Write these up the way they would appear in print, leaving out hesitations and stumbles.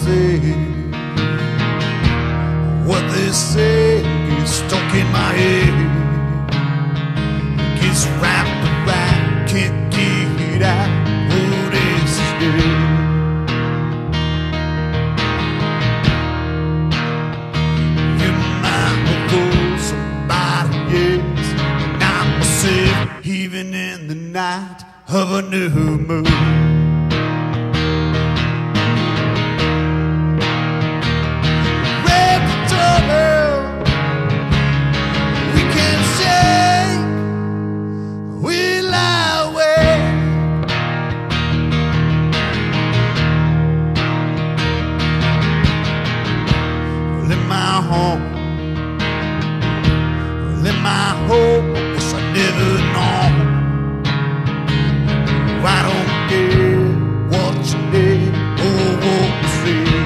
say? What they say is stuck in my head. It gets wrapped around, can't get it out. Oh, this is dead. You might go somebody else, and I'm myself, even in the night of a new moon. In my hope, guess I never know. I don't care what you did or what you say.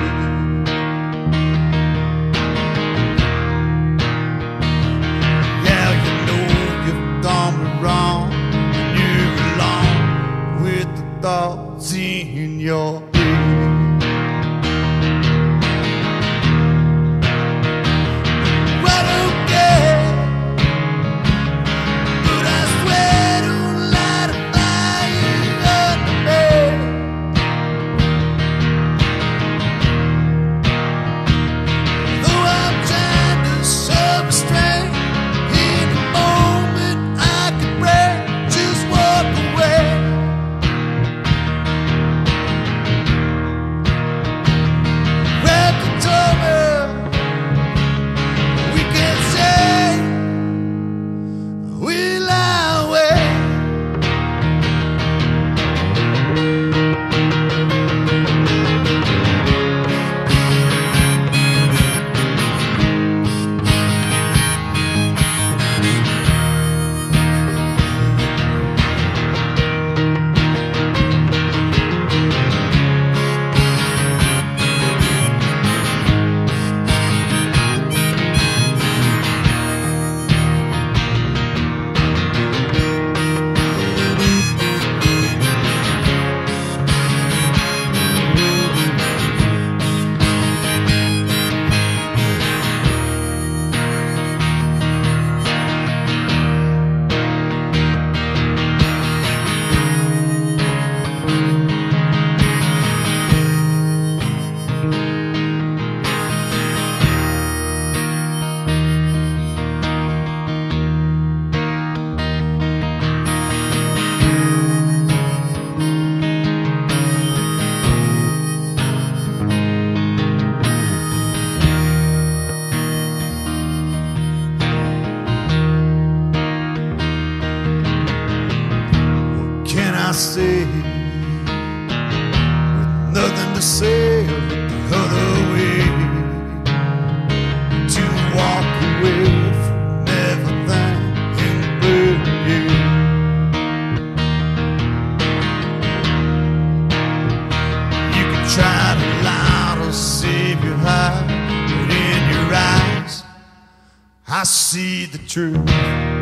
Yeah, you know you've done me wrong, and you're alone with the thoughts in your head. I say, with nothing to say, look the other way, to walk away from everything in blue. You can try to lie to save your heart, but in your eyes I see the truth.